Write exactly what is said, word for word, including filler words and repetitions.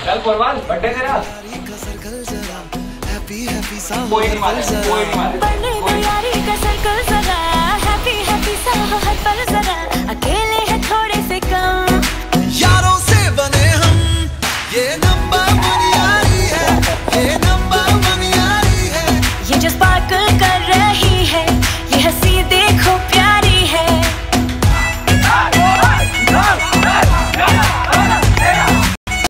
चल football birthday तेरा। कोई नहीं मारे, कोई नहीं मारे। अकेले हैं थोड़े से कम, यारों से बने हम ये